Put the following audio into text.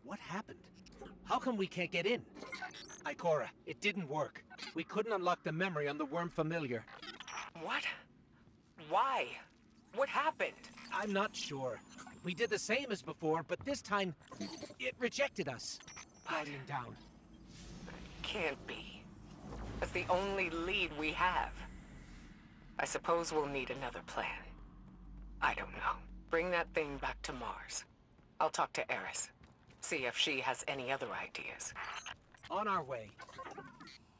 What happened? How come we can't get in? Ikora, it didn't work. We couldn't unlock the memory on the worm familiar. What? Why? What happened? I'm not sure. We did the same as before, but this time, it rejected us. Guardian down. Can't be. That's the only lead we have. I suppose we'll need another plan. I don't know. Bring that thing back to Mars. I'll talk to Eris. See if she has any other ideas. On our way.